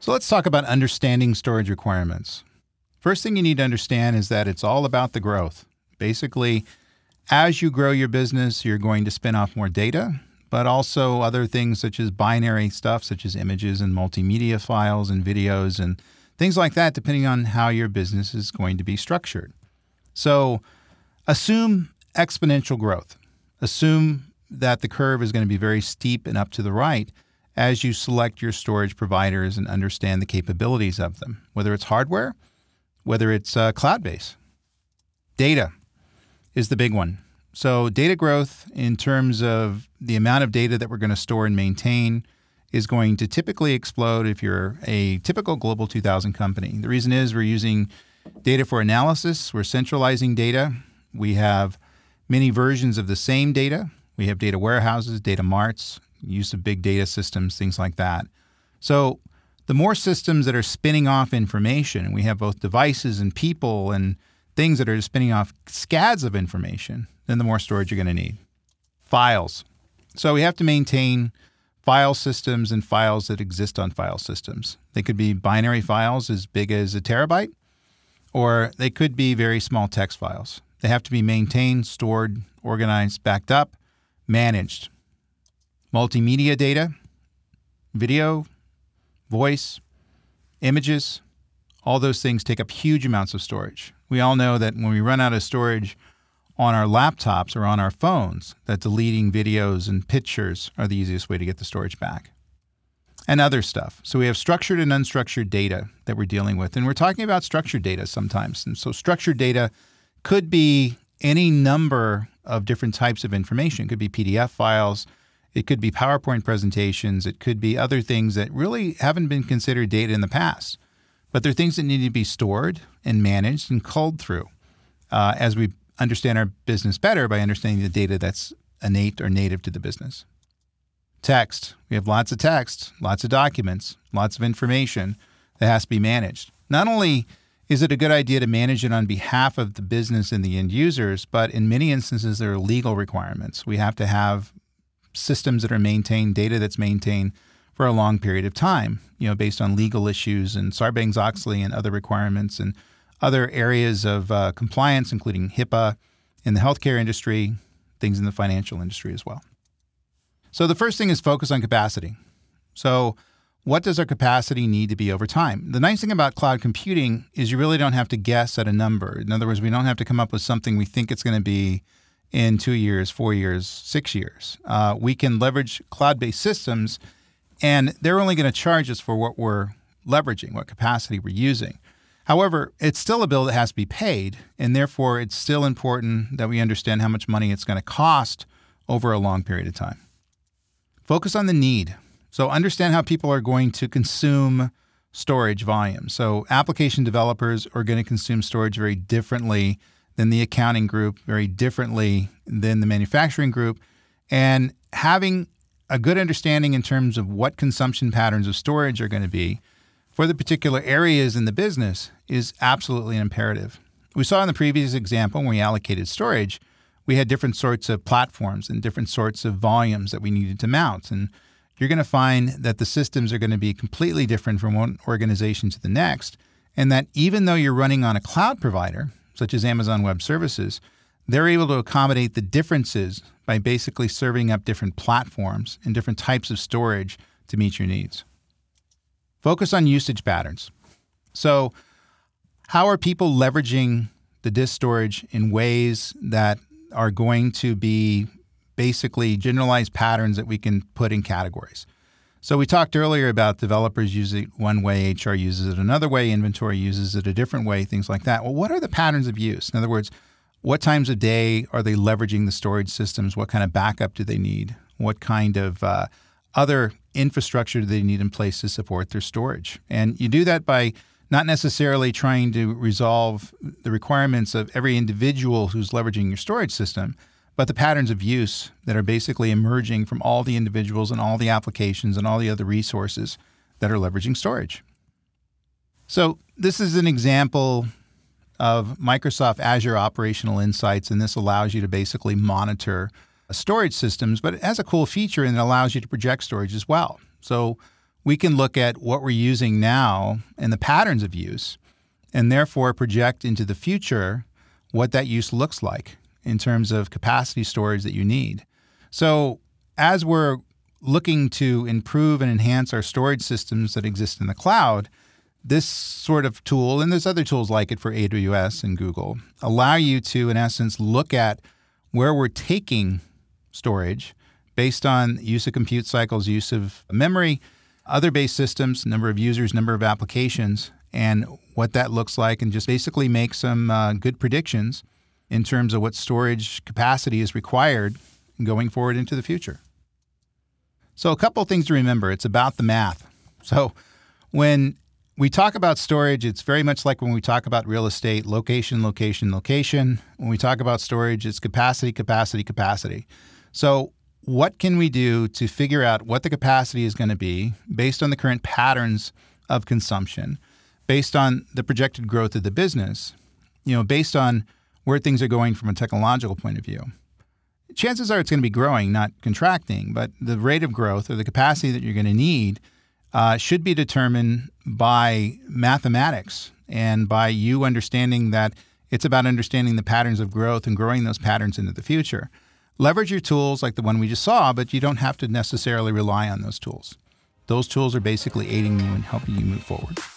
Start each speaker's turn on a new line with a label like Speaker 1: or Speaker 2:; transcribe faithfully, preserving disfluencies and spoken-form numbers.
Speaker 1: So let's talk about understanding storage requirements. First thing you need to understand is that it's all about the growth. Basically, as you grow your business, you're going to spin off more data, but also other things such as binary stuff, such as images and multimedia files and videos and things like that, depending on how your business is going to be structured. So assume exponential growth. Assume that the curve is going to be very steep and up to the right as you select your storage providers and understand the capabilities of them, whether it's hardware, whether it's uh, cloud-based. Data is the big one. So data growth in terms of the amount of data that we're going to store and maintain is going to typically explode if you're a typical Global two thousand company. The reason is we're using data for analysis. We're centralizing data. We have many versions of the same data. We have data warehouses, data marts, use of big data systems, things like that. So the more systems that are spinning off information, and we have both devices and people and things that are spinning off scads of information, then the more storage you're going to need. Files. So we have to maintain file systems and files that exist on file systems. They could be binary files as big as a terabyte, or they could be very small text files. They have to be maintained, stored, organized, backed up, managed. Multimedia data, video, voice, images, all those things take up huge amounts of storage. We all know that when we run out of storage on our laptops or on our phones, that deleting videos and pictures are the easiest way to get the storage back. And other stuff. So we have structured and unstructured data that we're dealing with. And we're talking about structured data sometimes. And so structured data could be any number of different types of information. It could be P D F files. It could be PowerPoint presentations. It could be other things that really haven't been considered data in the past. But they're things that need to be stored and managed and culled through uh, as we understand our business better by understanding the data that's innate or native to the business. Text. We have lots of text, lots of documents, lots of information that has to be managed. Not only is it a good idea to manage it on behalf of the business and the end users, but in many instances, there are legal requirements. We have to have systems that are maintained, data that's maintained for a long period of time, you know, based on legal issues and Sarbanes-Oxley and other requirements and other areas of uh, compliance, including HIPAA in the healthcare industry, things in the financial industry as well. So the first thing is focus on capacity. So what does our capacity need to be over time? The nice thing about cloud computing is you really don't have to guess at a number. In other words, we don't have to come up with something we think it's going to be in two years, four years, six years. Uh, we can leverage cloud-based systems, and they're only going to charge us for what we're leveraging, what capacity we're using. However, it's still a bill that has to be paid, and therefore it's still important that we understand how much money it's going to cost over a long period of time. Focus on the need. So understand how people are going to consume storage volume. So application developers are going to consume storage very differently than the accounting group, very differently than the manufacturing group. And having a good understanding in terms of what consumption patterns of storage are going to be for the particular areas in the business is absolutely imperative. We saw in the previous example when we allocated storage, we had different sorts of platforms and different sorts of volumes that we needed to mount. And you're going to find that the systems are going to be completely different from one organization to the next, and that even though you're running on a cloud provider, such as Amazon Web Services, they're able to accommodate the differences by basically serving up different platforms and different types of storage to meet your needs. Focus on usage patterns. So how are people leveraging the disk storage in ways that are going to be basically generalized patterns that we can put in categories? So we talked earlier about developers use it one way, H R uses it another way, inventory uses it a different way, things like that. Well, what are the patterns of use? In other words, what times of day are they leveraging the storage systems? What kind of backup do they need? What kind of uh, other infrastructure do they need in place to support their storage? And you do that by not necessarily trying to resolve the requirements of every individual who's leveraging your storage system, but the patterns of use that are basically emerging from all the individuals and all the applications and all the other resources that are leveraging storage. So this is an example of Microsoft Azure Operational Insights, and this allows you to basically monitor storage systems, but it has a cool feature and it allows you to project storage as well. So we can look at what we're using now and the patterns of use, and therefore project into the future what that use looks like in terms of capacity storage that you need. So as we're looking to improve and enhance our storage systems that exist in the cloud, this sort of tool, and there's other tools like it for A W S and Google, allow you to, in essence, look at where we're taking storage based on use of compute cycles, use of memory, other base systems, number of users, number of applications, and what that looks like, and just basically make some uh, good predictions in terms of what storage capacity is required going forward into the future. So a couple of things to remember. It's about the math. So when we talk about storage, it's very much like when we talk about real estate: location, location, location. When we talk about storage, it's capacity, capacity, capacity. So what can we do to figure out what the capacity is going to be based on the current patterns of consumption, based on the projected growth of the business, you know, based on where things are going from a technological point of view? Chances are it's going to be growing, not contracting, but the rate of growth or the capacity that you're going to need uh, should be determined by mathematics and by you understanding that it's about understanding the patterns of growth and growing those patterns into the future. Leverage your tools like the one we just saw, but you don't have to necessarily rely on those tools. Those tools are basically aiding you and helping you move forward.